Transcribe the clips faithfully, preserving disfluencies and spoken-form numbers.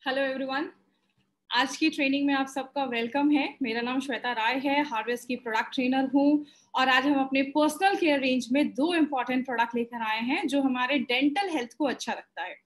Hello everyone, आज की training में आप सबका वेलकम है। मेरा नाम श्वेता राय है, हार्वेस्ट की प्रोडक्ट ट्रेनर हूँ और आज हम अपने पर्सनल केयर रेंज में दो इम्पॉर्टेंट प्रोडक्ट लेकर आए हैं जो हमारे डेंटल हेल्थ को अच्छा रखता है।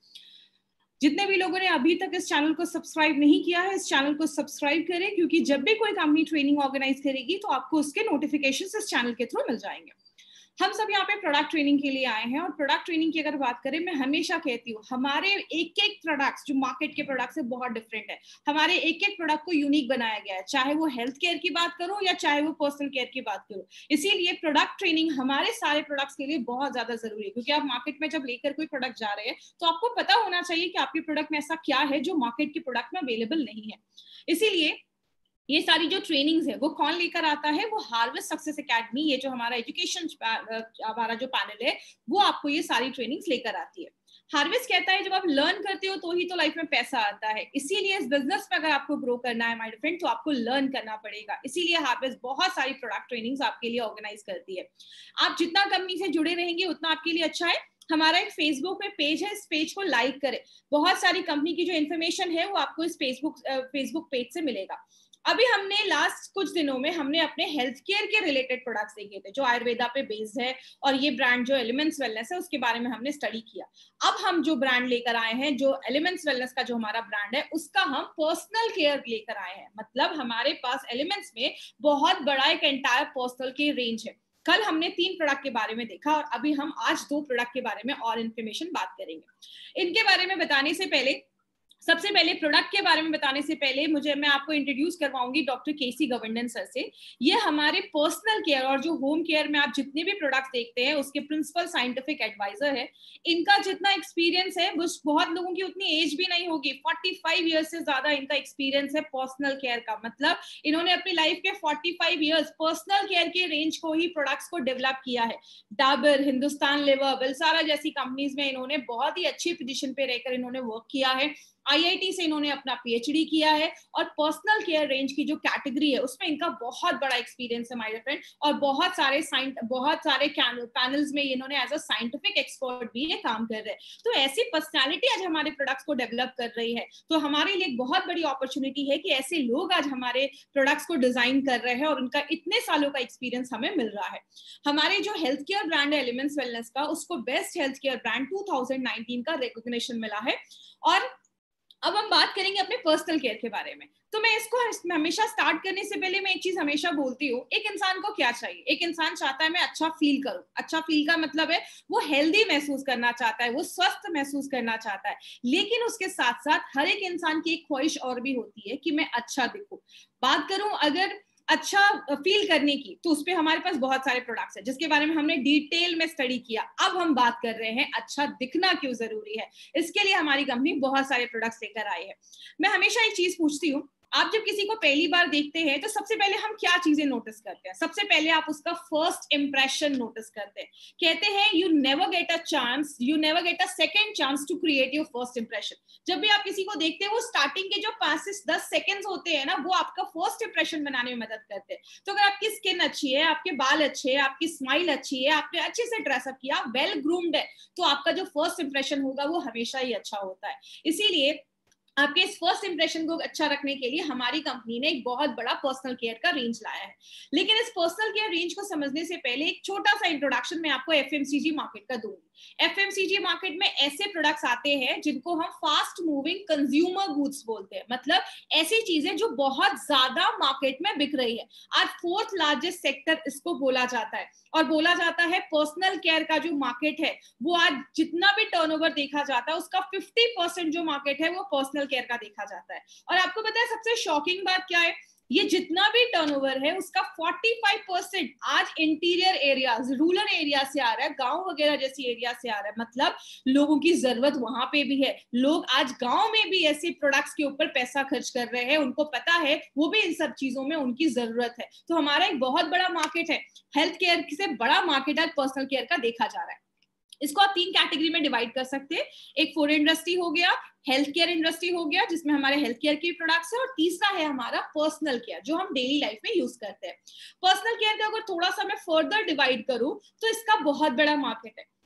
जितने भी लोगों ने अभी तक इस चैनल को सब्सक्राइब नहीं किया है, इस चैनल को सब्सक्राइब करें क्योंकि जब भी कोई कंपनी ट्रेनिंग ऑर्गेनाइज करेगी तो आपको उसके नोटिफिकेशन इस चैनल के थ्रू मिल जाएंगे। हम सब यहाँ पे प्रोडक्ट ट्रेनिंग के लिए आए हैं और प्रोडक्ट ट्रेनिंग की अगर बात करें, मैं हमेशा कहती हूँ हमारे एक एक प्रोडक्ट्स जो मार्केट के प्रोडक्ट से बहुत डिफरेंट है। हमारे एक एक प्रोडक्ट को यूनिक बनाया गया है, चाहे वो हेल्थ केयर की बात करो या चाहे वो पर्सनल केयर की बात करो। इसीलिए प्रोडक्ट ट्रेनिंग हमारे सारे प्रोडक्ट्स के लिए बहुत ज्यादा जरूरी है, क्योंकि आप मार्केट में जब लेकर कोई प्रोडक्ट जा रहे हैं तो आपको पता होना चाहिए कि आपके प्रोडक्ट में ऐसा क्या है जो मार्केट के प्रोडक्ट में अवेलेबल नहीं है। इसीलिए ये सारी जो ट्रेनिंग्स है वो कौन लेकर आता है, वो हार्वेस्ट सक्सेस एकेडमी, ये जो हमारा एजुकेशन हमारा जो पैनल है वो आपको ये सारी ट्रेनिंग्स लेकर आती है। हार्वेस्ट कहता है जब आप लर्न करते हो तो ही तो लाइफ में पैसा आता है। इसीलिए इस बिजनेस में अगर आपको ग्रो करना है माय फ्रेंड, तो आपको लर्न करना पड़ेगा। इसीलिए हार्वेस्ट बहुत सारी प्रोडक्ट ट्रेनिंग्स आपके लिए ऑर्गेनाइज करती है। आप जितना कंपनी से जुड़े रहेंगे उतना आपके लिए अच्छा है। हमारा एक फेसबुक पे पेज है, इस पेज को लाइक करें। बहुत सारी कंपनी की जो इन्फॉर्मेशन है वो आपको इस फेसबुक फेसबुक पेज से मिलेगा। अभी हमने लास्ट कुछ दिनों में हमने अपने हेल्थ केयर के रिलेटेड प्रोडक्ट्स देखे थे जो आयुर्वेदा पे बेस्ड है, और ये ब्रांड जो एलिमेंट्स वेलनेस है उसके बारे में हमने स्टडी किया। अब हम जो ब्रांड लेकर आए हैं, जो एलिमेंट्स वेलनेस का जो हमारा ब्रांड है, उसका हम पर्सनल केयर लेकर आए हैं। मतलब हमारे पास एलिमेंट्स में बहुत बड़ा एक एंटायर पर्सनल केयर रेंज है। कल हमने तीन प्रोडक्ट के बारे में देखा और अभी हम आज दो प्रोडक्ट के बारे में और इन्फॉर्मेशन बात करेंगे। इनके बारे में बताने से पहले सबसे पहले प्रोडक्ट के बारे में बताने से पहले मुझे मैं आपको इंट्रोड्यूस करवाऊंगी डॉक्टर केसी गवर्नन सर से। ये हमारे पर्सनल केयर और जो होम केयर में आप जितने भी प्रोडक्ट्स देखते हैं उसके प्रिंसिपल साइंटिफिक एडवाइजर है। इनका जितना एक्सपीरियंस है वो बहुत लोगों की उतनी एज भी नहीं होगी। पैंतालीस इयर्स से ज्यादा इनका एक्सपीरियंस है पर्सनल केयर का। मतलब इन्होंने अपनी लाइफ के पैंतालीस इयर्स पर्सनल केयर के रेंज को ही प्रोडक्ट्स को डेवलप किया है। डाबर, हिंदुस्तान लेवर, बलसारा जैसी कंपनीज में इन्होंने बहुत ही अच्छी पोजीशन पे रहकर इन्होंने वर्क किया है। आईआईटी से इन्होंने अपना पीएचडी किया है और पर्सनल केयर रेंज की जो कैटेगरी है उसमें इनका बहुत बड़ा एक्सपीरियंस है माय फ्रेंड। और बहुत सारे साइंट बहुत सारे पैनल्स में इन्होंने एज अ साइंटिफिक एक्सपर्ट भी ये काम कर रहे हैं। तो ऐसी पर्सनालिटी आज हमारे प्रोडक्ट्स को डेवलप कर रही है, तो हमारे लिए एक बहुत बड़ी अपॉर्चुनिटी है कि ऐसे लोग आज हमारे प्रोडक्ट्स को डिजाइन कर रहे हैं और उनका इतने सालों का एक्सपीरियंस हमें मिल रहा है। हमारे जो हेल्थ केयर ब्रांड है एलिमेंट्स वेलनेस का, उसको बेस्ट हेल्थ केयर ब्रांड दो हज़ार उन्नीस का रिकॉग्निशन मिला है। और अब हम बात करेंगे अपने पर्सनल केयर के बारे में। तो मैं इसको हमेशा स्टार्ट करने से पहले मैं एक चीज हमेशा बोलती हूँ, एक इंसान को क्या चाहिए? एक इंसान चाहता है मैं अच्छा फील करूं। अच्छा फील का मतलब है वो हेल्दी महसूस करना चाहता है, वो स्वस्थ महसूस करना चाहता है। लेकिन उसके साथ साथ हर एक इंसान की एक ख्वाहिश और भी होती है कि मैं अच्छा दिखूं। बात करूं अगर अच्छा फील करने की, तो उस पर हमारे पास बहुत सारे प्रोडक्ट्स हैं जिसके बारे में हमने डिटेल में स्टडी किया। अब हम बात कर रहे हैं अच्छा दिखना क्यों जरूरी है। इसके लिए हमारी कंपनी बहुत सारे प्रोडक्ट्स लेकर आई है। मैं हमेशा एक चीज पूछती हूँ, आप जब किसी को पहली बार देखते हैं तो सबसे पहले हम क्या चीजें नोटिस करते हैं? सबसे पहले आप उसका फर्स्ट इंप्रेशन नोटिस करते हैं। कहते हैं you never get a chance, you never get a second chance to create your first impression. जब भी आप किसी को देखते हैं वो स्टार्टिंग के जो पांच से दस सेकंड्स होते हैं ना, वो आपका फर्स्ट इंप्रेशन बनाने में मदद करते हैं। तो अगर आपकी स्किन अच्छी है, आपके बाल अच्छे हैं, आपकी स्माइल अच्छी है, आपने अच्छे से ड्रेसअप किया, वेल ग्रूम्ड है, तो आपका जो फर्स्ट इंप्रेशन होगा वो हमेशा ही अच्छा होता है। इसीलिए आपके इस फर्स्ट इंप्रेशन को अच्छा रखने के लिए हमारी कंपनी ने एक बहुत बड़ा पर्सनल केयर का रेंज लाया है। लेकिन इस पर्सनल केयर रेंज को समझने से पहले एक छोटा सा इंट्रोडक्शन मैं आपको एफएमसीजी मार्केट का दूंगी। एफएमसीजी मार्केट में ऐसे प्रोडक्ट्स आते हैं जिनको हम फास्ट मूविंग कंज्यूमर गुड्स बोलते हैं। मतलब ऐसी चीजें जो बहुत ज्यादा मार्केट में बिक रही है। आज फोर्थ लार्जेस्ट सेक्टर इसको बोला जाता है और बोला जाता है पर्सनल केयर का जो मार्केट है वो आज जितना भी टर्नओवर देखा जाता है उसका पचास परसेंट जो मार्केट है वो पर्सनल केयर का देखा जाता है। और आपको पता है सबसे शॉकिंग बात क्या है? ये जितना भी टर्नओवर है उसका पैंतालीस परसेंट आज इंटीरियर एरियाज, रूरल एरिया से आ रहा है, गांव वगैरह जैसी एरिया से आ रहा है। मतलब लोगों की जरूरत वहां पे भी है। लोग आज गांव में भी ऐसे प्रोडक्ट्स के ऊपर पैसा खर्च कर रहे हैं, उनको पता है वो भी इन सब चीजों में उनकी जरूरत है। तो हमारा एक बहुत बड़ा मार्केट है, हेल्थ केयर से बड़ा मार्केट आज पर्सनल केयर का देखा जा रहा है। इसको आप तीन कैटेगरी में डिवाइड कर सकते हैं। एक फूड इंडस्ट्री हो गया, हेल्थ केयर इंडस्ट्री हो गया जिसमें हमारे हेल्थ केयर के प्रोडक्ट्स है, और तीसरा है हमारा पर्सनल केयर जो हम डेली लाइफ में यूज करते हैं। पर्सनल केयर का अगर थोड़ा सा मैं फर्दर डिवाइड करूं तो इसका बहुत बड़ा मार्केट है।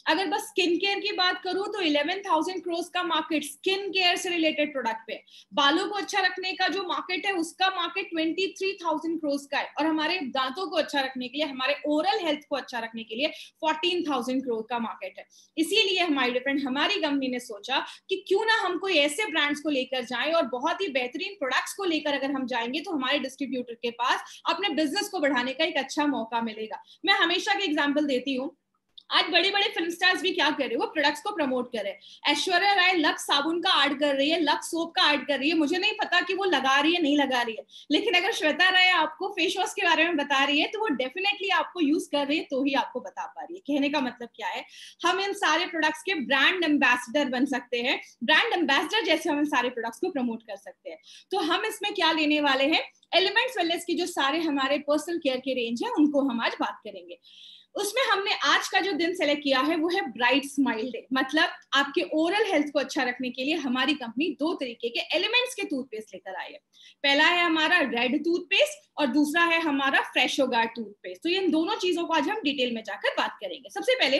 अगर बस स्किन केयर की बात करूं तो इलेवन थाउजेंड करोड़ का मार्केट स्किन केयर से रिलेटेड प्रोडक्ट पे, बालों को अच्छा रखने का जो मार्केट है उसका market twenty three thousand crore का है, और हमारे दांतों को अच्छा रखने के लिए, हमारे ओरल हेल्थ को अच्छा रखने के लिए फोर्टीन थाउजेंड करोड़ का मार्केट है। इसीलिए हमारी फ्रेंड हमारी कंपनी ने सोचा कि क्यों ना हम कोई ऐसे ब्रांड्स को लेकर जाएं और बहुत ही बेहतरीन प्रोडक्ट्स को लेकर अगर हम जाएंगे तो हमारे डिस्ट्रीब्यूटर के पास अपने बिजनेस को बढ़ाने का एक अच्छा मौका मिलेगा। मैं हमेशा की एग्जांपल देती हूँ, आज बड़े बड़े फिल्म स्टार्स भी क्या कर रहे हैं, वो प्रोडक्ट्स को प्रमोट कर रहे हैं। ऐश्वर्या राय लक्स साबुन का ऐड कर रही है, लक्स सोप का ऐड कर रही है, मुझे नहीं पता कि वो लगा रही है नहीं लगा रही है, लेकिन अगर श्वेता राय आपको फेस वॉश के बारे में बता रही है तो वो डेफिनेटली आपको यूज कर रही है तो ही आपको बता पा रही है। कहने का मतलब क्या है, हम इन सारे प्रोडक्ट्स के ब्रांड एम्बेसडर बन सकते हैं, ब्रांड एम्बेसडर जैसे हम इन सारे प्रोडक्ट्स को प्रमोट कर सकते हैं। तो हम इसमें क्या लेने वाले हैं, एलिमेंट्स वेलनेस की जो सारे हमारे पर्सनल केयर के रेंज है उनको हम आज बात करेंगे। उसमें हमने आज का जो दिन सेलेक्ट किया है वो है ब्राइट स्माइल डे, मतलब आपके ओरल हेल्थ को अच्छा रखने के लिए हमारी कंपनी दो तरीके के एलिमेंट्स के टूथपेस्ट लेकर आई है। पहला है हमारा रेड टूथपेस्ट और दूसरा है हमारा फ्रेशो गार्ड टूथपेस्ट। तो इन दोनों चीजों को आज हम डिटेल में जाकर बात करेंगे। सबसे पहले,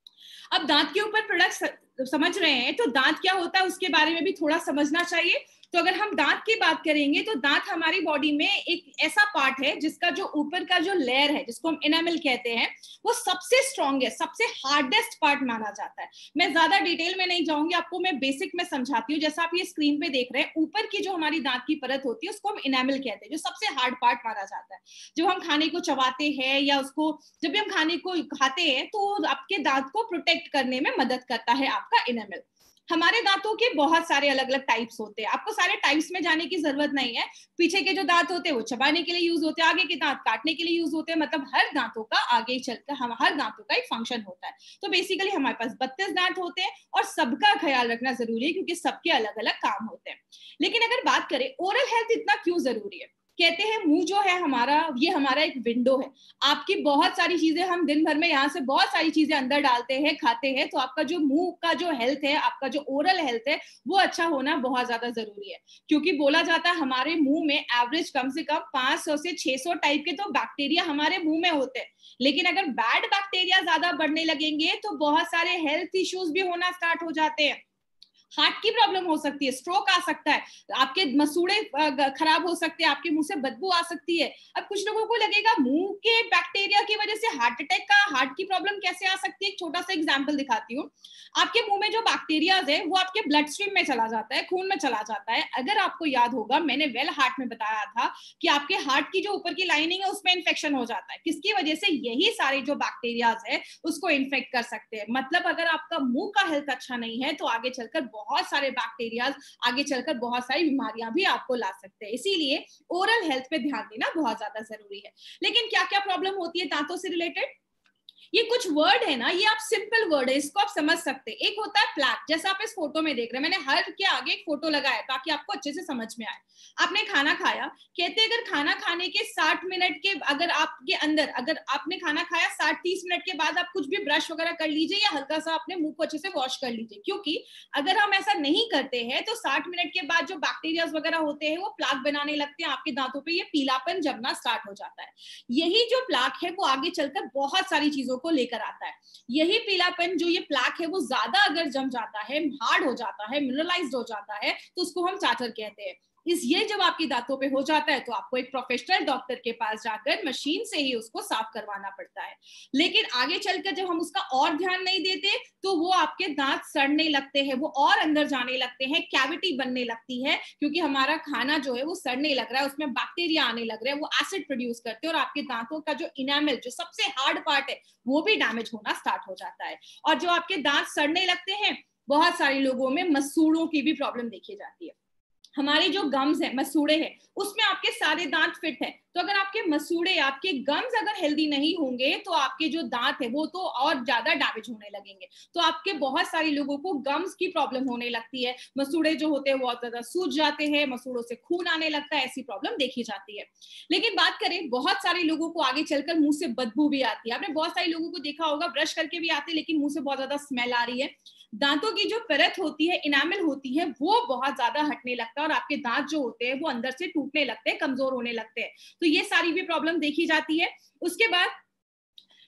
अब दांत के ऊपर प्रोडक्ट समझ रहे हैं तो दांत क्या होता है उसके बारे में भी थोड़ा समझना चाहिए। तो अगर हम दांत की बात करेंगे तो दांत हमारी बॉडी में एक ऐसा पार्ट है जिसका जो ऊपर का जो लेयर है जिसको हम एनामल कहते हैं वो सबसे स्ट्रॉन्गेस्ट, सबसे हार्डेस्ट पार्ट माना जाता है। मैं ज्यादा डिटेल में नहीं जाऊंगी, आपको मैं बेसिक में समझाती हूँ। जैसा आप ये स्क्रीन पे देख रहे हैं, ऊपर की जो हमारी दांत की परत होती है उसको हम एनामल कहते हैं, जो सबसे हार्ड पार्ट माना जाता है। जब हम खाने को चबाते हैं या उसको जब भी हम खाने को खाते हैं तो आपके दांत को प्रोटेक्ट करने में मदद करता है आपका एनामल। हमारे दांतों के बहुत सारे अलग अलग टाइप्स होते हैं, आपको सारे टाइप्स में जाने की जरूरत नहीं है। पीछे के जो दांत होते हैं वो चबाने के लिए यूज होते हैं, आगे के दांत काटने के लिए यूज होते हैं, मतलब हर दांतों का आगे चलकर हम हर दांतों का एक फंक्शन होता है। तो बेसिकली हमारे पास बत्तीस दांत होते हैं और सबका ख्याल रखना जरूरी है क्योंकि सबके अलग अलग काम होते हैं। लेकिन अगर बात करें ओरल हेल्थ इतना क्यों जरूरी है, कहते हैं मुंह जो है हमारा, ये हमारा एक विंडो है। आपकी बहुत सारी चीजें हम दिन भर में यहाँ से बहुत सारी चीजें अंदर डालते हैं, खाते हैं, तो आपका जो मुंह का जो हेल्थ है, आपका जो ओरल हेल्थ है वो अच्छा होना बहुत ज्यादा जरूरी है। क्योंकि बोला जाता है हमारे मुंह में एवरेज कम से कम पांच सौ से छह सौ टाइप के तो बैक्टीरिया हमारे मुंह में होते हैं। लेकिन अगर बैड बैक्टीरिया ज्यादा बढ़ने लगेंगे तो बहुत सारे हेल्थ इश्यूज भी होना स्टार्ट हो जाते हैं। हार्ट की प्रॉब्लम हो सकती है, स्ट्रोक आ सकता है, आपके मसूड़े खराब हो सकते हैं, आपके मुंह से बदबू आ सकती है। अब कुछ लोगों को लगेगा मुंह के बैक्टीरिया की वजह से हार्ट अटैक का हार्ट की प्रॉब्लम कैसे आ सकती है। एक छोटा सा एग्जांपल दिखाती हूँ। आपके मुंह में जो बैक्टीरिया है वो आपके ब्लड स्ट्रीम में चला जाता है, खून में चला जाता है। अगर आपको याद होगा, मैंने वेल हार्ट में बताया था कि आपके हार्ट की जो ऊपर की लाइनिंग है उसमें इन्फेक्शन हो जाता है, किसकी वजह से, यही सारे जो बैक्टीरियाज है उसको इन्फेक्ट कर सकते हैं। मतलब अगर आपका मुंह का हेल्थ अच्छा नहीं है तो आगे चलकर बहुत सारे बैक्टीरियाज, आगे चलकर बहुत सारी बीमारियां भी आपको ला सकते हैं। इसीलिए ओरल हेल्थ पे ध्यान देना बहुत ज्यादा जरूरी है। लेकिन क्या क्या प्रॉब्लम होती है दांतों से रिलेटेड, ये कुछ वर्ड है ना, ये आप सिंपल वर्ड है, इसको आप समझ सकते हैं। एक होता है प्लैक, जैसा आप इस फोटो में देख रहे हैं, मैंने हर के आगे एक फोटो लगाया ताकि आपको अच्छे से समझ में आए। आपने खाना खाया, कहते हैं अगर खाना खाने के साठ मिनट के अगर आपके अंदर अगर आपने खाना खाया साठ तीस मिनट के बाद आप कुछ भी ब्रश वगैरह कर लीजिए या हल्का सा अपने मुंह को अच्छे से वॉश कर लीजिए, क्योंकि अगर हम ऐसा नहीं करते हैं तो साठ मिनट के बाद जो बैक्टीरिया वगैरह होते हैं वो प्लाक बनाने लगते हैं आपके दांतों पे, ये पीलापन जमना स्टार्ट हो जाता है। यही जो प्लाक है वो आगे चलकर बहुत सारी चीजों को लेकर आता है। यही पीलापन जो ये प्लाक है वो ज्यादा अगर जम जाता है, हार्ड हो जाता है, मिनरलाइज्ड हो जाता है तो उसको हम चाटर कहते हैं। इस ये जब आपकी दांतों पे हो जाता है तो आपको एक प्रोफेशनल डॉक्टर के पास जाकर मशीन से ही उसको साफ करवाना पड़ता है। लेकिन आगे चलकर जब हम उसका और ध्यान नहीं देते तो वो आपके दांत सड़ने लगते हैं, वो और अंदर जाने लगते हैं, कैविटी बनने लगती है, क्योंकि हमारा खाना जो है वो सड़ने लग रहा है, उसमें बैक्टीरिया आने लग रहे हैं, वो एसिड प्रोड्यूस करते हैं और आपके दांतों का जो इनामल, जो सबसे हार्ड पार्ट है, वो भी डैमेज होना स्टार्ट हो जाता है। और जो आपके दांत सड़ने लगते हैं, बहुत सारे लोगों में मसूड़ों की भी प्रॉब्लम देखी जाती है। हमारे जो गम्स है, मसूड़े हैं, उसमें आपके सारे दांत फिट है, तो अगर आपके मसूड़े, आपके गम्स अगर हेल्दी नहीं होंगे तो आपके जो दांत है वो तो और ज्यादा डैमेज होने लगेंगे। तो आपके बहुत सारे लोगों को गम्स की प्रॉब्लम होने लगती है, मसूड़े जो होते हैं बहुत ज्यादा सूज जाते हैं, मसूड़ों से खून आने लगता है, ऐसी प्रॉब्लम देखी जाती है। लेकिन बात करें, बहुत सारे लोगों को आगे चलकर मुंह से बदबू भी आती है। आपने बहुत सारे लोगों को देखा होगा ब्रश करके भी आते हैं लेकिन मुंह से बहुत ज्यादा स्मेल आ रही है। दांतों की जो परत होती है, इनामल होती है, वो बहुत ज्यादा हटने लगता है और आपके दांत जो होते हैं वो अंदर से टूटने लगते हैं, कमजोर होने लगते हैं। तो ये सारी भी प्रॉब्लम देखी जाती है। उसके बाद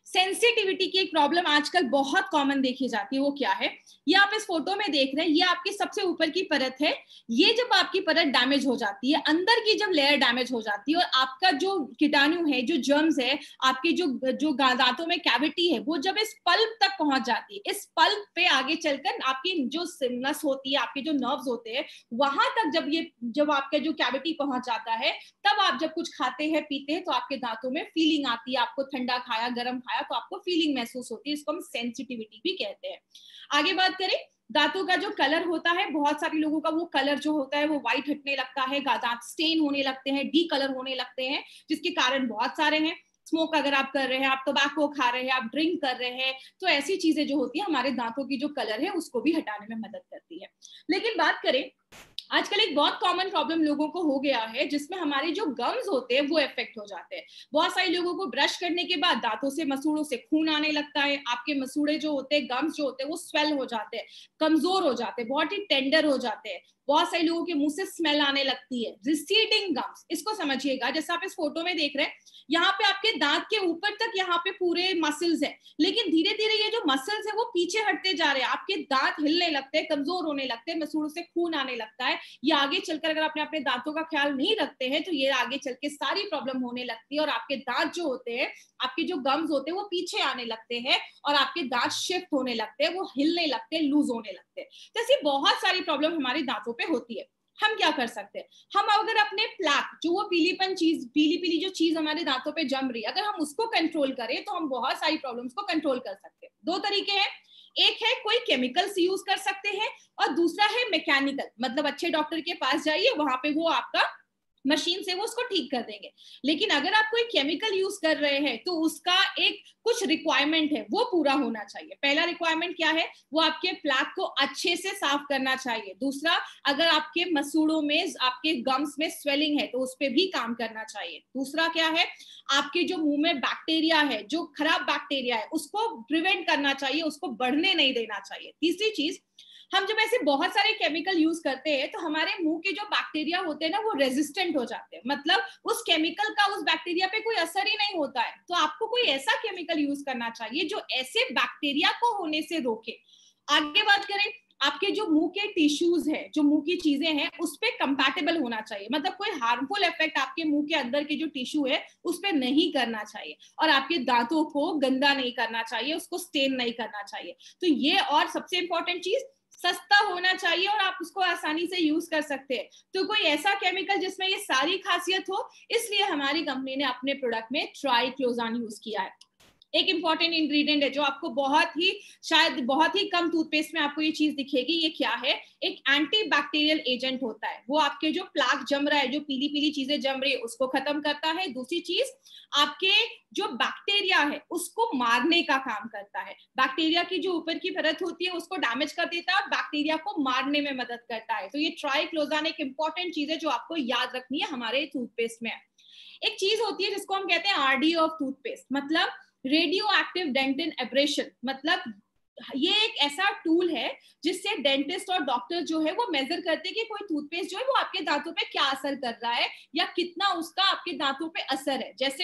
सेंसिटिविटी की एक प्रॉब्लम आजकल बहुत कॉमन देखी जाती है, वो क्या है? ये आप इस फोटो में देख रहे हैं, ये आपकी सबसे ऊपर की परत है। ये जब आपकी परत डैमेज हो जाती है, अंदर की जब लेयर डैमेज हो जाती है और आपका जो कीटाणु है, जो जर्म्स है, आपके जो जो दांतों में कैविटी है, वो जब इस पल्प तक पहुंच जाती है, इस पल्प पे आगे चलकर आपकी जो नस होती है, आपके जो नर्व्स होते हैं, वहां तक जब ये जब आपके जो कैविटी पहुंच जाता है, तब आप जब कुछ खाते हैं पीते हैं तो आपके दांतों में फीलिंग आती है। आपको ठंडा खाया, गर्म खाया तो आपको फीलिंग महसूस होती है। इसको हम सेंसिटिविटी भी कहते हैं। आगे बात करें, दांतों का जो कलर होता है, बहुत सारे लोगों का वो कलर जो होता है वो व्हाइट हटने लगता है, दांत स्टेन होने लगते हैं, डी कलर होने लगते हैं, जिसके कारण बहुत सारे हैं। स्मोक अगर आप कर रहे हैं, आप टोबैको खा रहे हैं, आप ड्रिंक कर रहे हैं, तो ऐसी चीजें जो होती है हमारे दांतों की जो कलर है उसको भी हटाने में मदद करती है। लेकिन बात करें, आजकल एक बहुत कॉमन प्रॉब्लम लोगों को हो गया है, जिसमें हमारे जो गम्स होते हैं वो इफेक्ट हो जाते हैं। बहुत सारे लोगों को ब्रश करने के बाद दांतों से, मसूड़ों से खून आने लगता है। आपके मसूड़े जो होते हैं, गम्स जो होते हैं, वो स्वेल हो जाते हैं, कमजोर हो जाते हैं, बहुत ही टेंडर हो जाते हैं। बहुत सारे लोगों के मुंह से स्मेल आने लगती है, रिसीडिंग गम्स। इसको समझिएगा, जैसे आप इस फोटो में देख रहे हैं, यहाँ पे आपके दांत के ऊपर तक यहाँ पे पूरे मसल्स है, लेकिन धीरे धीरे ये जो मसल्स है वो पीछे हटते जा रहे हैं। आपके दांत हिलने लगते हैं, कमजोर होने लगते हैं, मसूड़ों से खून आने लगता है। ये आगे चलकर अगर आपने अपने दांतों का ख्याल नहीं रखते हैं तो ये आगे चल के सारी प्रॉब्लम होने लगती है और आपके दांत जो होते हैं, आपके जो गम्स होते हैं वो पीछे आने लगते हैं और आपके दांत शिफ्ट होने लगते हैं, वो हिलने लगते हैं, लूज होने लगते हैं। तो ऐसी बहुत सारी प्रॉब्लम हमारे दांतों पे होती है। हम क्या कर सकते हैं? हम अगर अपने प्लैक, जो वो पीलीपन चीज, पीली पीली जो चीज हमारे दांतों पे जम रही है, अगर हम उसको कंट्रोल करें तो हम बहुत सारी प्रॉब्लम्स को कंट्रोल कर सकते हैं। दो तरीके हैं, एक है कोई केमिकल्स यूज कर सकते हैं और दूसरा है मैकेनिकल, मतलब अच्छे डॉक्टर के पास जाइए, वहां पे वो आपका मशीन से वो उसको ठीक कर देंगे। लेकिन अगर आप कोई केमिकल यूज कर रहे हैं तो उसका एक कुछ रिक्वायरमेंट है, वो पूरा होना चाहिए। पहला रिक्वायरमेंट क्या है? वो आपके प्लैक को अच्छे से साफ करना चाहिए। दूसरा, अगर आपके मसूड़ों में, आपके गम्स में स्वेलिंग है तो उस पर भी काम करना चाहिए। दूसरा क्या है? आपके जो मुंह में बैक्टीरिया है, जो खराब बैक्टीरिया है, उसको प्रिवेंट करना चाहिए, उसको बढ़ने नहीं देना चाहिए। तीसरी चीज, हम जब ऐसे बहुत सारे केमिकल यूज करते हैं तो हमारे मुंह के जो बैक्टीरिया होते हैं ना, वो रेजिस्टेंट हो जाते हैं, मतलब उस केमिकल का उस बैक्टीरिया पे कोई असर ही नहीं होता है। तो आपको कोई ऐसा केमिकल यूज करना चाहिए जो ऐसे बैक्टीरिया को होने से रोके। आगे बात करें, आपके जो मुंह के टिश्यूज है, जो मुंह की चीजें हैं, उस पर कंपैटिबल होना चाहिए, मतलब कोई हार्मफुल इफेक्ट आपके मुंह के अंदर के जो टिश्यू है उस पर नहीं करना चाहिए और आपके दांतों को गंदा नहीं करना चाहिए, उसको स्टेन नहीं करना चाहिए। तो ये, और सबसे इंपॉर्टेंट चीज, सस्ता होना चाहिए और आप उसको आसानी से यूज कर सकते हैं। तो कोई ऐसा केमिकल जिसमें ये सारी खासियत हो, इसलिए हमारी कंपनी ने अपने प्रोडक्ट में ट्राइक्लोजान यूज किया है। एक इंपॉर्टेंट इंग्रेडिएंट है जो आपको बहुत ही, शायद बहुत ही कम टूथपेस्ट में आपको ये चीज दिखेगी। ये क्या है? एक एंटी बैक्टीरियल एजेंट होता है। वो आपके जो प्लाक जम रहा है, जो पीली पीली चीजें जम रही है, उसको खत्म करता है। दूसरी चीज, आपके जो बैक्टीरिया है उसको मारने का काम करता है। बैक्टीरिया की जो ऊपर की परत होती है उसको डैमेज कर देता है, बैक्टीरिया को मारने में मदद करता है। तो ये ट्राइक्लोजान एक इंपॉर्टेंट चीज है जो आपको याद रखनी है हमारे टूथपेस्ट में। एक चीज होती है जिसको हम कहते हैं आरडी ऑफ टूथपेस्ट, मतलब रेडियो एक्टिव डेंटिन एब्रेशन। मतलब ये एक ऐसा टूल है जिससे डेंटिस्ट और डॉक्टर जो है वो मेजर करते हैं कि कोई टूथपेस्ट जो है वो आपके दांतों पे क्या असर कर रहा है या कितना उसका आपके दांतों पे असर है। जैसे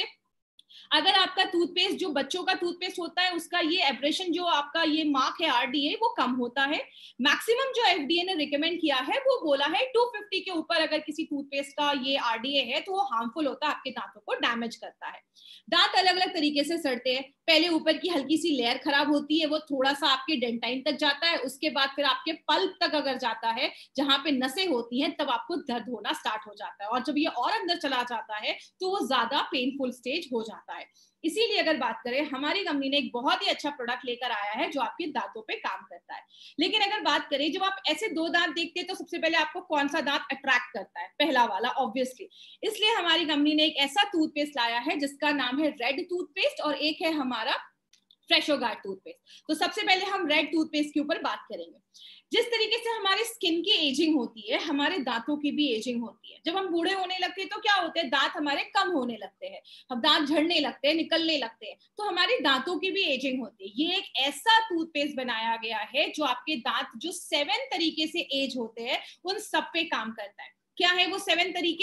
अगर आपका टूथपेस्ट, जो बच्चों का टूथपेस्ट होता है, उसका ये एब्रेशन, जो आपका ये मार्क है आरडीए, वो कम होता है। मैक्सिमम जो एफडीए ने रिकमेंड किया है वो बोला है दो सौ पचास के ऊपर अगर किसी टूथपेस्ट का ये आरडीए है तो वो हार्मफुल होता है, आपके दांतों को डैमेज करता है। दांत अलग अलग तरीके से सड़ते हैं। पहले ऊपर की हल्की सी लेयर खराब होती है, वो थोड़ा सा आपके डेंटाइन तक जाता है, उसके बाद फिर आपके पल्प तक अगर जाता है, जहां पे नसें होती हैं, तब आपको दर्द होना स्टार्ट हो जाता है। और जब ये और अंदर चला जाता है तो वो ज्यादा पेनफुल स्टेज हो जाता है। इसीलिए अगर बात करें, हमारी कंपनी ने एक बहुत ही अच्छा प्रोडक्ट लेकर आया है जो आपके दांतों पे काम करता है। लेकिन अगर बात करें, जब आप ऐसे दो दांत देखते हैं तो सबसे पहले आपको कौन सा दांत अट्रैक्ट करता है? पहला वाला, ऑब्वियसली। इसलिए हमारी कंपनी ने एक ऐसा टूथपेस्ट लाया है जिसका नाम है रेड टूथपेस्ट और एक है हमारा फ्रेशो गार्ड टूथपेस्ट। तो सबसे पहले हम रेड टूथपेस्ट के ऊपर बात करेंगे। जिस तरीके से हमारे स्किन की एजिंग होती है, हमारे दांतों की भी एजिंग होती है। जब हम बूढ़े होने लगते हैं तो क्या होते हैं? दांत हमारे कम होने लगते हैं, हम दांत झड़ने लगते हैं, निकलने लगते हैं, तो हमारे दांतों की भी एजिंग होती है। ये एक ऐसा टूथपेस्ट बनाया गया है जो आपके दांत जो सेवन तरीके से एज होते हैं उन सब पे काम करता है। क्या है वो सेवन तरीके?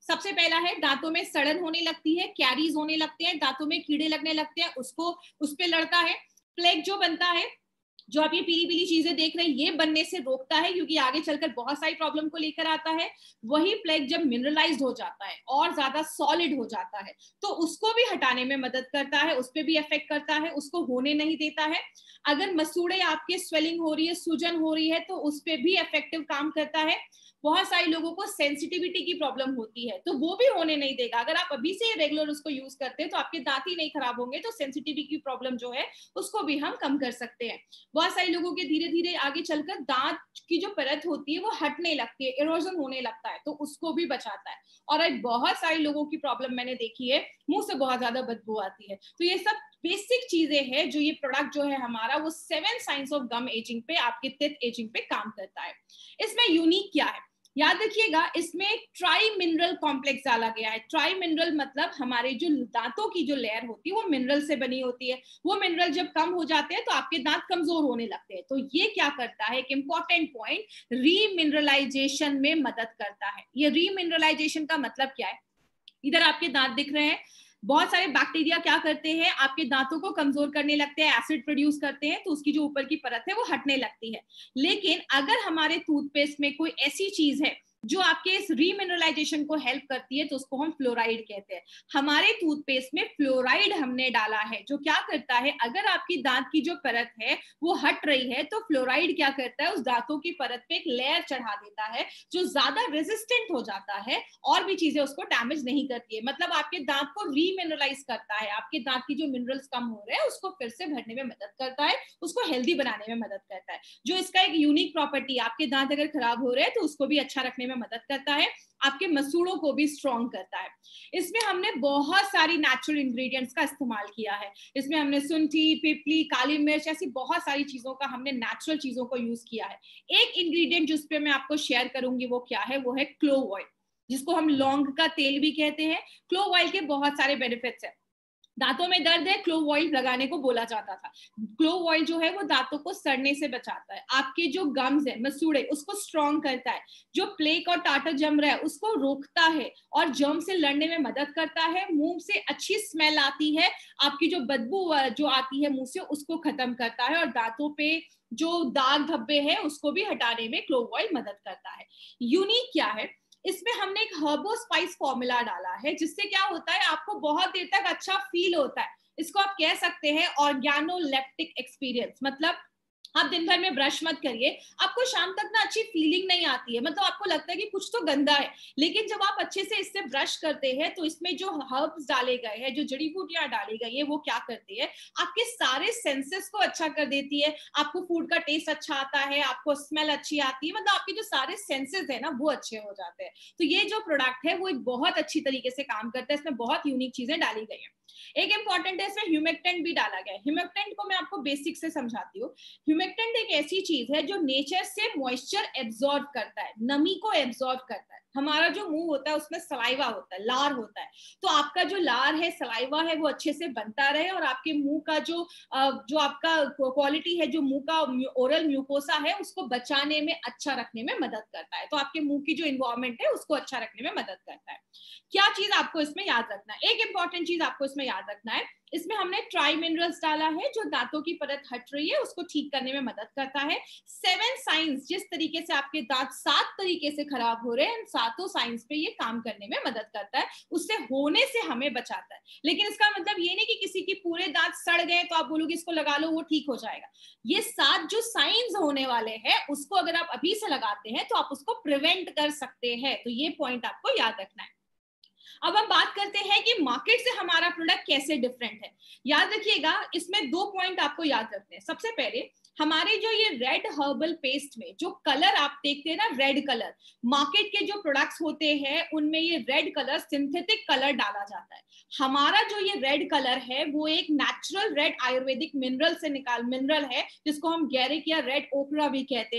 सबसे पहला है दांतों में सड़न होने लगती है, कैरीज होने लगते हैं, दांतों में कीड़े लगने लगते हैं, उसको उस पे लड़ता है। प्लेग जो बनता है, जो आप ये पीली पीली चीजें देख रहे हैं, ये बनने से रोकता है क्योंकि आगे चलकर बहुत सारी प्रॉब्लम को लेकर आता है। वही प्लेग जब मिनरलाइज्ड हो जाता है और ज्यादा सॉलिड हो जाता है तो उसको भी हटाने में मदद करता है, उस पर भी इफेक्ट करता है, उसको होने नहीं देता है। अगर मसूड़े आपके स्वेलिंग हो रही है, सूजन हो रही है, तो उस पर भी इफेक्टिव काम करता है। बहुत सारे लोगों को सेंसिटिविटी की प्रॉब्लम होती है तो वो भी होने नहीं देगा। अगर आप अभी से रेगुलर उसको यूज करते हैं तो आपके दांत ही नहीं खराब होंगे, तो सेंसिटिविटी की प्रॉब्लम जो है उसको भी हम कम कर सकते हैं। बहुत सारे लोगों के धीरे धीरे आगे चलकर दांत की जो परत होती है वो हटने लगती है, इरोजन होने लगता है, तो उसको भी बचाता है। और आज बहुत सारे लोगों की प्रॉब्लम मैंने देखी है, मुंह से बहुत ज्यादा बदबू आती है। तो ये सब बेसिक चीजें हैं जो ये प्रोडक्ट जो है हमारा, वो seven signs of gum ageing पे, आपके टीथ एजिंग पे काम करता है। इसमें यूनिक क्या है, याद रखिएगा, इसमें ट्राई मिनरल कॉम्प्लेक्स डाला गया है। ट्राई मिनरल मतलब हमारे जो दांतों की जो लेयर होती है वो मिनरल से बनी होती है। वो मिनरल जब कम हो जाते हैं तो आपके दांत कमजोर होने लगते हैं। तो ये क्या करता है, एक इंपॉर्टेंट पॉइंट, रीमिनरलाइजेशन में मदद करता है। ये रीमिनरलाइजेशन का मतलब क्या है, इधर आपके दांत दिख रहे हैं, बहुत सारे बैक्टीरिया क्या करते हैं, आपके दांतों को कमजोर करने लगते हैं, एसिड प्रोड्यूस करते हैं, तो उसकी जो ऊपर की परत है वो हटने लगती है। लेकिन अगर हमारे टूथपेस्ट में कोई ऐसी चीज है जो आपके इस रीमिनरलाइजेशन को हेल्प करती है तो उसको हम फ्लोराइड कहते हैं। हमारे टूथपेस्ट में फ्लोराइड हमने डाला है, जो क्या करता है, अगर आपकी दांत की जो परत है वो हट रही है तो फ्लोराइड क्या करता है, उस दांतों की परत पे एक लेयर चढ़ा देता है जो ज्यादा रेजिस्टेंट हो जाता है और भी चीजें उसको डैमेज नहीं करती है। मतलब आपके दांत को रीमिनरलाइज करता है, आपके दांत की जो मिनरल्स कम हो रहे हैं उसको फिर से भरने में मदद करता है, उसको हेल्दी बनाने में मदद करता है। जो इसका एक यूनिक प्रॉपर्टी, आपके दांत अगर खराब हो रहे हैं तो उसको भी अच्छा रखने में मदद करता है, आपके मसूड़ों को भी स्ट्रॉन्ग करता है। इसमें हमने बहुत सारी नेचुरल इंग्रेडिएंट्स का इस्तेमाल किया है। इसमें हमने सुंठी, पिपली, काली मिर्च, ऐसी बहुत सारी चीजों का हमने नेचुरल चीजों को यूज किया है। एक इंग्रेडिएंट जिस पे मैं आपको शेयर करूंगी वो क्या है, वो है क्लोव ऑयल, जिसको हम लौंग का तेल भी कहते हैं। क्लोव ऑयल के बहुत सारे बेनिफिट्स हैं। दांतों में दर्द है, क्लोव ऑयल लगाने को बोला जाता था। क्लोव ऑयल जो है वो दांतों को सड़ने से बचाता है, आपके जो गम्स है, मसूड़े, उसको स्ट्रॉन्ग करता है, जो प्लेक और टाटर जम रहा है उसको रोकता है और जर्म से लड़ने में मदद करता है। मुंह से अच्छी स्मेल आती है, आपकी जो बदबू जो आती है मुंह से उसको खत्म करता है, और दांतों पे जो दाग धब्बे हैं उसको भी हटाने में क्लोव ऑयल मदद करता है। यूनिक क्या है, इसमें हमने एक हर्बो स्पाइस फॉर्मूला डाला है, जिससे क्या होता है, आपको बहुत देर तक अच्छा फील होता है। इसको आप कह सकते हैं ऑर्गेनोलेप्टिक एक्सपीरियंस। मतलब आप दिन भर में ब्रश मत करिए, आपको शाम तक ना अच्छी फीलिंग नहीं आती है, मतलब आपको लगता है कि कुछ तो गंदा है। लेकिन जब आप अच्छे से इससे ब्रश करते हैं तो इसमें जो हर्ब्स डाले गए हैं, जो जड़ी बूटियां डाली गई है, वो क्या करती है, आपके सारे सेंसेस को अच्छा कर देती है। आपको फूड का टेस्ट अच्छा आता है, आपको स्मेल अच्छी आती है, मतलब आपके जो सारे सेंसेस है ना वो अच्छे हो जाते हैं। तो ये जो प्रोडक्ट है वो एक बहुत अच्छी तरीके से काम करता है। इसमें बहुत यूनिक चीजें डाली गई है। एक इंपॉर्टेंट है, इसमें ह्यूमेक्टेंट भी डाला गया है। ह्यूमेक्टेंट को मैं आपको बेसिक से समझाती हूँ। ह्यूमेक्टेंट एक ऐसी चीज है जो नेचर से मॉइस्चर एब्जॉर्ब करता है, नमी को एब्जॉर्ब करता है। हमारा जो मुंह होता है उसमें सलाइवा होता है, लार होता है, तो आपका जो लार है, सलाइवा है, वो अच्छे से बनता रहे और आपके मुंह का जो जो आपका क्वालिटी है, जो मुंह का ओरल म्यूकोसा है, उसको बचाने में, अच्छा रखने में मदद करता है। तो आपके मुंह की जो इन्वायरमेंट है उसको अच्छा रखने में मदद करता है। क्या चीज आपको इसमें याद रखना है, एक इंपॉर्टेंट चीज आपको इसमें याद रखना है, इसमें हमने ट्राई मिनरल्स डाला है जो दांतों की परत हट रही है उसको ठीक करने में मदद करता है। सेवन साइंस, जिस तरीके से आपके दांत सात तरीके से खराब हो रहे हैं, सातों साइंस पे ये काम करने में मदद करता है, उससे होने से हमें बचाता है। लेकिन इसका मतलब ये नहीं कि किसी की पूरे दांत सड़ गए तो आप बोलोगे इसको लगा लो वो ठीक हो जाएगा। ये सात जो साइंस होने वाले हैं उसको अगर आप अभी से लगाते हैं तो आप उसको प्रिवेंट कर सकते हैं। तो ये पॉइंट आपको याद रखना है। अब हम बात करते हैं कि मार्केट से हमारा प्रोडक्ट कैसे डिफरेंट है। याद रखिएगा, इसमें दो पॉइंट आपको याद रखने हैं। सबसे पहले, हमारे जो ये रेड हर्बल पेस्ट में जो कलर आप देखते हैं ना, रेड कलर, मार्केट के जो प्रोडक्ट्स होते हैं उनमें ये रेड कलर, सिंथेटिक कलर डाला जाता है। हमारा जो ये रेड कलर है वो एक नेचुरल रेड आयुर्वेदिक मिनरल से निकाल मिनरल है, जिसको हम गैरिक या रेड ओकरा भी कहते हैं।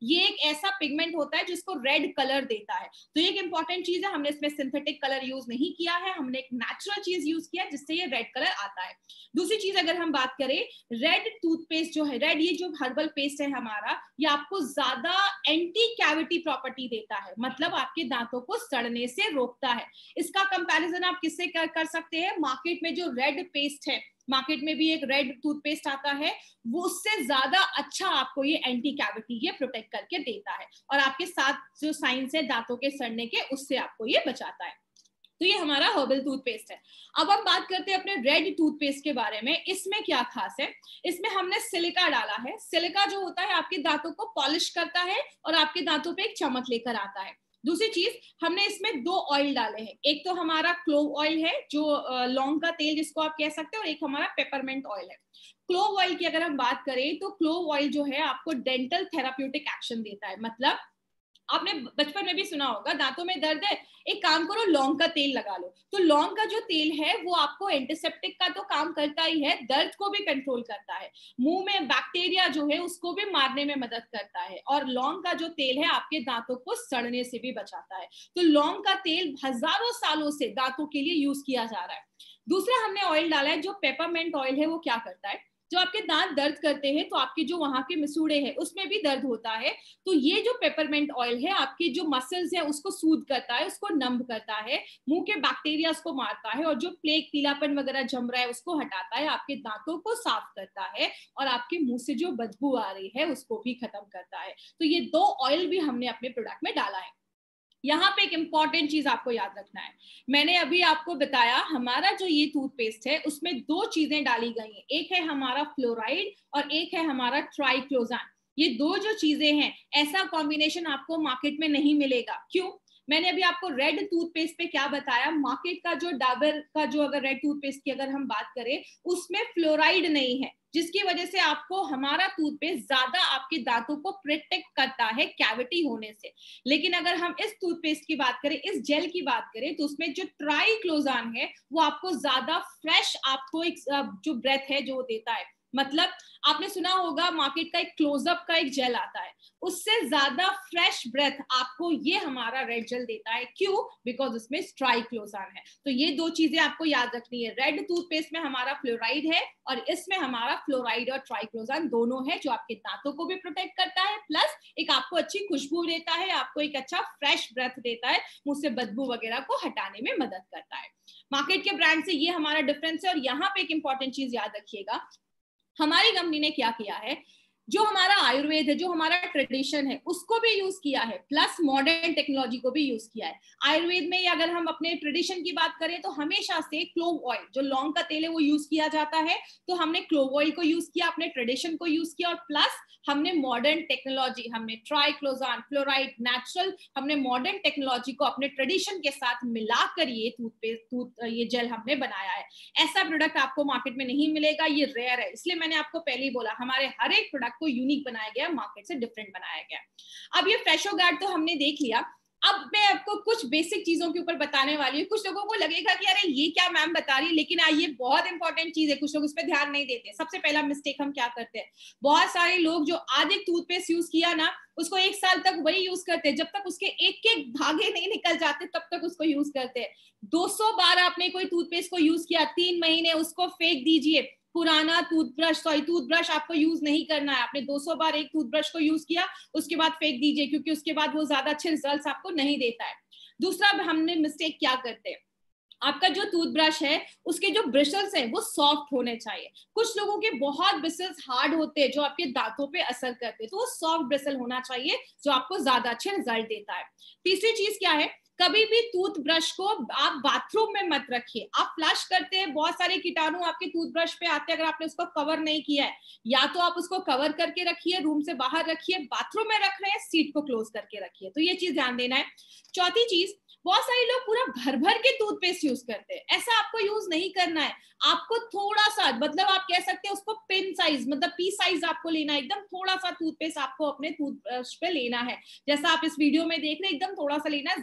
ये एक ऐसा पिगमेंट होता है जिसको रेड कलर देता है। तो ये एक इंपॉर्टेंट चीज है, हमने इसमें सिंथेटिक कलर यूज नहीं किया है, हमने एक नेचुरल चीज यूज किया जिससे ये रेड कलर आता है। दूसरी चीज अगर हम बात करें, रेड टूथपेस्ट जो है, रेड ये जो हर्बल पेस्ट है हमारा, ये आपको ज्यादा एंटी कैविटी प्रॉपर्टी देता है, मतलब आपके दांतों को सड़ने से रोकता है। इसका कंपैरिजन आप किससे कर, कर सकते हैं, मार्केट में जो रेड पेस्ट है, मार्केट में भी एक रेड टूथपेस्ट आता है, वो उससे ज्यादा अच्छा आपको ये एंटी कैविटी ये प्रोटेक्ट करके देता है, और आपके साथ जो साइंस है दांतों के सड़ने के, उससे आपको ये बचाता है। तो ये हमारा हर्बल टूथपेस्ट है। अब हम बात करते हैं अपने रेड टूथपेस्ट के बारे में। इसमें क्या खास है, इसमें हमने सिलिका डाला है। सिलिका जो होता है आपके दांतों को पॉलिश करता है और आपके दांतों पे एक चमक लेकर आता है। दूसरी चीज, हमने इसमें दो ऑयल डाले हैं, एक तो हमारा क्लोव ऑयल है जो लौंग का तेल जिसको आप कह सकते हैं, और एक हमारा पेपरमेंट ऑयल है। क्लोव ऑयल की अगर हम बात करें तो क्लोव ऑयल जो है आपको डेंटल थेराप्यूटिक एक्शन देता है। मतलब आपने बचपन में भी सुना होगा, दांतों में दर्द है, एक काम करो लौंग का तेल लगा लो। तो लौंग का जो तेल है वो आपको एंटीसेप्टिक का तो काम करता ही है, दर्द को भी कंट्रोल करता है, मुंह में बैक्टीरिया जो है उसको भी मारने में मदद करता है, और लौंग का जो तेल है आपके दांतों को सड़ने से भी बचाता है। तो लौंग का तेल हजारों सालों से दांतों के लिए यूज किया जा रहा है। दूसरा हमने ऑयल डाला है जो पेपरमेंट ऑयल है। वो क्या करता है, जो आपके दांत दर्द करते हैं तो आपके जो वहां के मिसूड़े हैं उसमें भी दर्द होता है, तो ये जो पेपरमेंट ऑयल है आपके जो मसल्स है उसको सूद करता है, उसको नंब करता है, मुंह के बैक्टीरिया को मारता है, और जो प्लेग पीलापन वगैरह जम रहा है उसको हटाता है, आपके दांतों को साफ करता है, और आपके मुंह से जो बदबू आ रही है उसको भी खत्म करता है। तो ये दो ऑयल भी हमने अपने प्रोडक्ट में डाला है। यहाँ पे एक इंपॉर्टेंट चीज आपको याद रखना है, मैंने अभी आपको बताया हमारा जो ये टूथपेस्ट है उसमें दो चीजें डाली गई हैं, एक है हमारा फ्लोराइड और एक है हमारा ट्राइक्लोजान। ये दो जो चीजें हैं, ऐसा कॉम्बिनेशन आपको मार्केट में नहीं मिलेगा। क्यों, मैंने अभी आपको रेड टूथपेस्ट पे क्या बताया, मार्केट का जो डाबर का जो अगर रेड टूथपेस्ट की अगर हम बात करें उसमें फ्लोराइड नहीं है, जिसकी वजह से आपको हमारा टूथपेस्ट ज्यादा आपके दांतों को प्रोटेक्ट करता है कैविटी होने से। लेकिन अगर हम इस टूथपेस्ट की बात करें, इस जेल की बात करें, तो उसमें जो ट्राइक्लोजान है वो आपको ज्यादा फ्रेश, आपको एक जो ब्रेथ है जो देता है। मतलब आपने सुना होगा मार्केट का एक क्लोजअप का एक जेल आता है, उससे ज्यादा फ्रेश ब्रेथ आपको ये हमारा रेड जेल देता है। क्यों, बिकॉज उसमें ट्राइक्लोजान है। तो ये दो चीजें आपको याद रखनी है, रेड टूथपेस्ट में हमारा फ्लोराइड है और इसमें हमारा फ्लोराइड और ट्राइक्लोजान दोनों है, जो आपके दांतों को भी प्रोटेक्ट करता है, प्लस एक आपको अच्छी खुशबू देता है, आपको एक अच्छा फ्रेश ब्रेथ देता है, मुंह से बदबू वगैरह को हटाने में मदद करता है। मार्केट के ब्रांड से ये हमारा डिफरेंस है। और यहाँ पे एक इंपॉर्टेंट चीज याद रखिएगा, हमारी कंपनी ने क्या किया है, जो हमारा आयुर्वेद है, जो हमारा ट्रेडिशन है, उसको भी यूज किया है, प्लस मॉडर्न टेक्नोलॉजी को भी यूज किया है। आयुर्वेद में अगर हम अपने ट्रेडिशन की बात करें तो हमेशा से क्लोव ऑयल, जो लौंग का तेल है, वो यूज किया जाता है। तो हमने क्लोव ऑयल को यूज किया, अपने ट्रेडिशन को यूज किया, और प्लस हमने मॉडर्न टेक्नोलॉजी, हमने ट्राइक्लोजान, फ्लोराइड, नेचुरल, हमने मॉडर्न टेक्नोलॉजी को अपने ट्रेडिशन के साथ मिलाकर ये टूथपेस्ट टूथ ये जेल हमने बनाया है। ऐसा प्रोडक्ट आपको मार्केट में नहीं मिलेगा, ये रेयर है। इसलिए मैंने आपको पहले ही बोला, हमारे हर एक प्रोडक्ट को यूनिक बनाया गया, मार्केट से डिफरेंट बनाया गया। अब ये फ्रेशो गार्ड तो हमने देख लिया, अब मैं आपको कुछ बेसिक चीजों के ऊपर बताने वाली हूँ। कुछ लोगों को लगेगा कि अरे ये क्या मैम बता रही है, लेकिन ये बहुत इंपॉर्टेंट चीज है, कुछ लोग उस पर ध्यान नहीं देते। सबसे पहला मिस्टेक हम क्या करते हैं, बहुत सारे लोग जो आज एक टूथपेस्ट यूज किया ना, उसको एक साल तक वही यूज करते हैं, जब तक उसके एक एक धागे नहीं निकल जाते तब तक उसको यूज करते हैं। दो सौ बार आपने कोई टूथपेस्ट को यूज किया, तीन महीने उसको फेंक दीजिए। पुराना टूथब्रश, सॉरी टूथब्रश आपको यूज नहीं करना है। आपने दो सौ बार एक टूथब्रश को यूज किया, उसके बाद फेंक दीजिए, क्योंकि उसके बाद वो ज्यादा अच्छे रिजल्ट्स आपको नहीं देता है। दूसरा हमने मिस्टेक क्या करते हैं, आपका जो टूथब्रश है उसके जो ब्रिसल्स हैं वो सॉफ्ट होने चाहिए। कुछ लोगों के बहुत ब्रिसल्स हार्ड होते हैं जो आपके दांतों पे असर करते हैं, तो वो सॉफ्ट ब्रिसल होना चाहिए जो आपको ज्यादा अच्छे रिजल्ट देता है। तीसरी चीज क्या है, कभी भी टूथब्रश को आप बाथरूम में मत रखिए। आप फ्लश करते हैं, बहुत सारे कीटाणु आपके टूथब्रश पे आते हैं, अगर आपने उसको कवर नहीं किया है, या तो आप उसको कवर करके रखिए, रूम से बाहर रखिए, बाथरूम में रख रहे हैं सीट को क्लोज करके रखिए। तो ये चीज ध्यान देना है। चौथी चीज, बहुत सारे लोग पूरा भर भर के टूथपेस्ट यूज करते हैं, ऐसा आपको यूज नहीं करना है। आपको थोड़ा सा, मतलब आप कह सकते हैं उसको पिन साइज, मतलब पी साइज आपको लेना है, एकदम थोड़ा सा टूथपेस्ट आपको अपने टूथब्रश पे लेना है। जैसा आप इस वीडियो में देख रहे हैं, एकदम थोड़ा सा लेना है, ज्यादा नहीं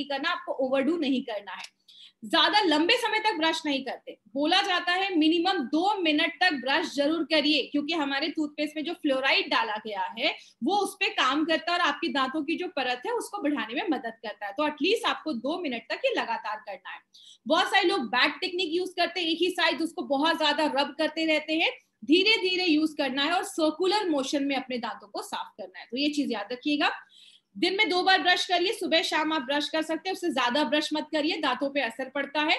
नहीं करना, आपको ओवरडू नहीं करना है। ज्यादा लंबे समय तक ब्रश नहीं करते। बोला जाता है मिनिमम दो मिनट तक ब्रश जरूर करिए, क्योंकि हमारे टूथपेस्ट में जो फ्लोराइड डाला गया है वो उस पे काम करता है और आपकी दांतों की जो परत है उसको बढ़ाने में मदद करता है। तो एटलीस्ट आपको दो मिनट तक ये लगातार करना है। बहुत सारे लोग बैट टेक्निक यूज करते हैं, एक ही साइड उसको बहुत ज्यादा रब करते रहते हैं। धीरे धीरे यूज करना है और सर्कुलर मोशन में अपने दांतों को साफ करना है। तो ये चीज याद रखिएगा। दिन में दो बार ब्रश करिए, सुबह शाम आप ब्रश कर सकते हैं, उससे ज्यादा ब्रश मत करिए, दांतों पे असर पड़ता है।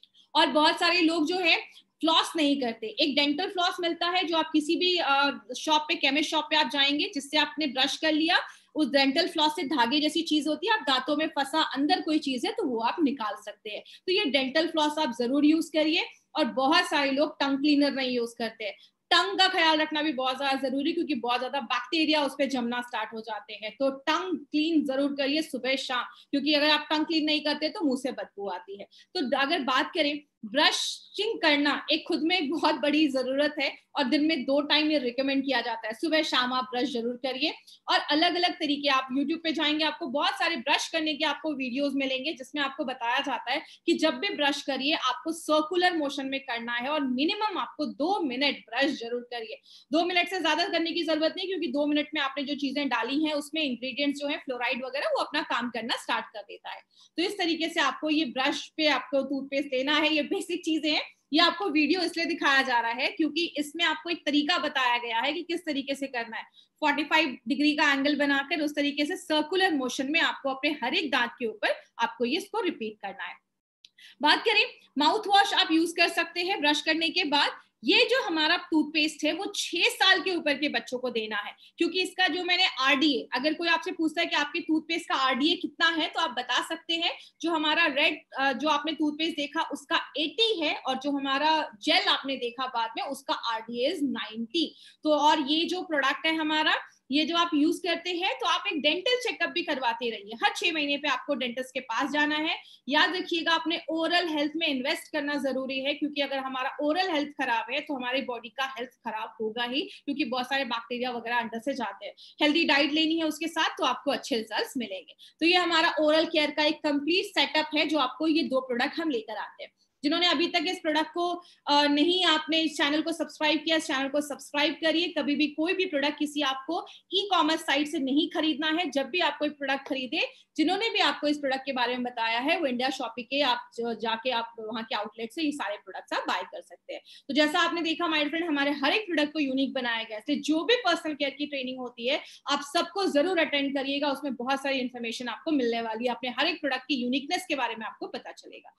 और बहुत सारे लोग जो है फ्लॉस नहीं करते। एक डेंटल फ्लॉस मिलता है जो आप किसी भी शॉप पे, केमिस्ट शॉप पे आप जाएंगे, जिससे आपने ब्रश कर लिया, उस डेंटल फ्लॉस से धागे जैसी चीज होती है, आप दांतों में फंसा अंदर कोई चीज है तो वो आप निकाल सकते हैं। तो ये डेंटल फ्लॉस आप जरूर यूज करिए। और बहुत सारे लोग टंग क्लीनर नहीं यूज करते। टंग का ख्याल रखना भी बहुत ज्यादा जरूरी, क्योंकि बहुत ज्यादा बैक्टीरिया उस पर जमना स्टार्ट हो जाते हैं। तो टंग क्लीन जरूर करिए सुबह शाम, क्योंकि अगर आप टंग क्लीन नहीं करते तो मुंह से बदबू आती है। तो अगर बात करें, ब्रशिंग करना एक खुद में एक बहुत बड़ी जरूरत है और दिन में दो टाइम ये रिकमेंड किया जाता है। सुबह शाम आप ब्रश जरूर करिए। और अलग अलग तरीके, आप यूट्यूब पे जाएंगे आपको बहुत सारे ब्रश करने के आपको वीडियोस मिलेंगे, जिसमें आपको बताया जाता है कि जब भी ब्रश करिए आपको सर्कुलर मोशन में करना है और मिनिमम आपको दो मिनट ब्रश जरूर करिए। दो मिनट से ज्यादा करने की जरूरत नहीं, क्योंकि दो मिनट में आपने जो चीजें डाली हैं उसमें इंग्रेडिएंट्स जो है फ्लोराइड वगैरह वो अपना काम करना स्टार्ट कर देता है। तो इस तरीके से आपको ये ब्रश पे आपको टूथपेस्ट लेना है। ये बेसिक चीजें हैं। ये आपको वीडियो इसलिए दिखाया जा रहा है क्योंकि इसमें आपको एक तरीका बताया गया है कि किस तरीके से करना है। पैंतालीस डिग्री का एंगल बनाकर उस तरीके से सर्कुलर मोशन में आपको अपने हर एक दांत के ऊपर आपको ये इसको रिपीट करना है। बात करें, माउथ वॉश आप यूज कर सकते हैं ब्रश करने के बाद। ये जो हमारा टूथपेस्ट है वो छह साल के ऊपर के बच्चों को देना है, क्योंकि इसका जो मैंने आरडीए, अगर कोई आपसे पूछता है कि आपके टूथपेस्ट का आरडीए कितना है तो आप बता सकते हैं। जो हमारा रेड जो आपने टूथपेस्ट देखा उसका अस्सी है, और जो हमारा जेल आपने देखा बाद में उसका आरडीए इज नब्बे। तो और ये जो प्रोडक्ट है हमारा, ये जो आप यूज करते हैं, तो आप एक डेंटल चेकअप भी करवाते रहिए। हर छह महीने पे आपको डेंटिस्ट के पास जाना है। याद रखिएगा, अपने ओरल हेल्थ में इन्वेस्ट करना जरूरी है, क्योंकि अगर हमारा ओरल हेल्थ खराब है तो हमारी बॉडी का हेल्थ खराब होगा ही, क्योंकि बहुत सारे बैक्टीरिया वगैरह अंदर से जाते हैं। हेल्दी डाइट लेनी है उसके साथ, तो आपको अच्छे रिजल्ट्स मिलेंगे। तो ये हमारा ओरल केयर का एक कंप्लीट सेटअप है, जो आपको ये दो प्रोडक्ट हम लेकर आते हैं। जिन्होंने अभी तक इस प्रोडक्ट को नहीं, आपने इस चैनल को सब्सक्राइब किया, इस चैनल को सब्सक्राइब करिए। कभी भी कोई भी प्रोडक्ट किसी आपको ई कॉमर्स साइट से नहीं खरीदना है। जब भी आप कोई प्रोडक्ट खरीदे, जिन्होंने भी आपको इस प्रोडक्ट के बारे में बताया है, वो इंडिया शॉपिंग के आप जाके आप वहाँ के आउटलेट से ये सारे प्रोडक्ट्स आप बाय कर सकते हैं। तो जैसा आपने देखा माय फ्रेंड, हमारे हर एक प्रोडक्ट को यूनिक बनाया गया है। जो भी पर्सनल केयर की ट्रेनिंग होती है आप सबको जरूर अटेंड करिएगा, उसमें बहुत सारी इन्फॉर्मेशन आपको मिलने वाली है। अपने हर एक प्रोडक्ट की यूनिकनेस के बारे में आपको पता चलेगा।